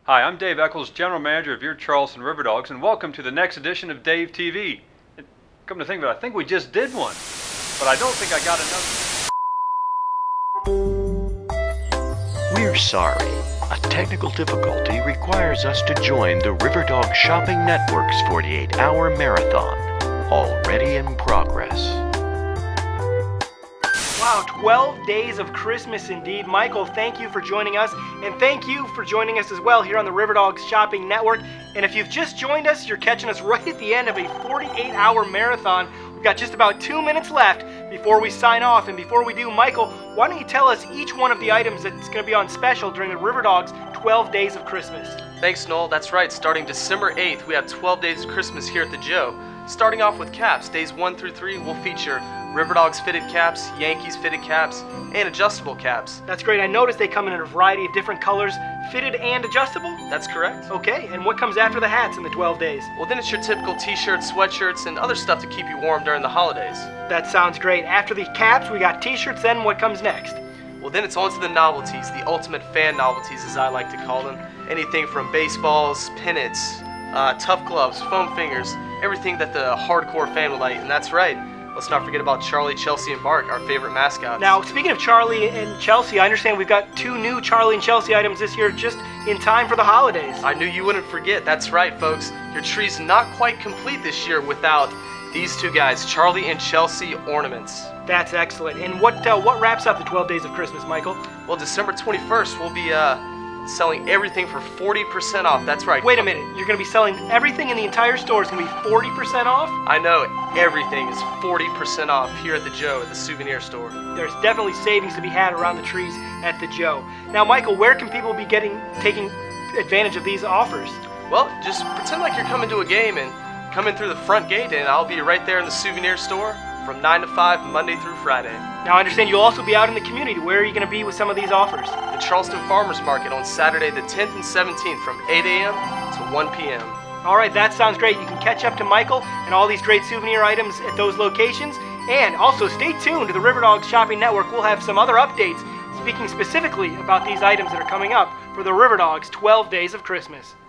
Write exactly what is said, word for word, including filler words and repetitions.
Hi, I'm Dave Eccles, General Manager of your Charleston River Dogs, and welcome to the next edition of Dave T V. And come to think of it, I think we just did one, but I don't think I got enough. We're sorry. A technical difficulty requires us to join the River Dog Shopping Network's forty-eight hour marathon, already in progress. Wow, twelve days of Christmas indeed. Michael, thank you for joining us, and thank you for joining us as well here on the River Dogs Shopping Network. And if you've just joined us, you're catching us right at the end of a forty-eight hour marathon. We've got just about two minutes left before we sign off. And before we do, Michael, why don't you tell us each one of the items that's going to be on special during the River Dogs twelve days of Christmas? Thanks, Noel. That's right. Starting December eighth, we have twelve days of Christmas here at the Joe. Starting off with caps, days one through three will feature River Dogs fitted caps, Yankees fitted caps, and adjustable caps. That's great. I noticed they come in a variety of different colors, fitted and adjustable? That's correct. Okay, and what comes after the hats in the twelve days? Well, then it's your typical t-shirts, sweatshirts, and other stuff to keep you warm during the holidays. That sounds great. After the caps, we got t-shirts, then what comes next? Well, then it's on to the novelties, the ultimate fan novelties as I like to call them. Anything from baseballs, pennants, uh, tough gloves, foam fingers, everything that the hardcore fan would like, and that's right. Let's not forget about Charlie, Chelsea, and Bart, our favorite mascots. Now, speaking of Charlie and Chelsea, I understand we've got two new Charlie and Chelsea items this year just in time for the holidays. I knew you wouldn't forget. That's right, folks. Your tree's not quite complete this year without these two guys, Charlie and Chelsea ornaments. That's excellent. And what uh, what wraps up the twelve days of Christmas, Michael? Well, December twenty-first, we'll be uh, selling everything for forty percent off. That's right. Wait a minute. You're going to be selling everything in the entire store is going to be forty percent off? I know. Everything is forty percent off here at the Joe at the souvenir store. There's definitely savings to be had around the trees at the Joe. Now, Michael, where can people be getting taking advantage of these offers? Well, just pretend like you're coming to a game and come in through the front gate, and I'll be right there in the souvenir store from nine to five, Monday through Friday. Now, I understand you'll also be out in the community. Where are you going to be with some of these offers? The Charleston Farmers Market on Saturday the tenth and seventeenth from eight A M to one P M All right, that sounds great. You can catch up to Michael and all these great souvenir items at those locations. And also stay tuned to the River Dogs Shopping Network. We'll have some other updates speaking specifically about these items that are coming up for the River Dogs twelve days of Christmas.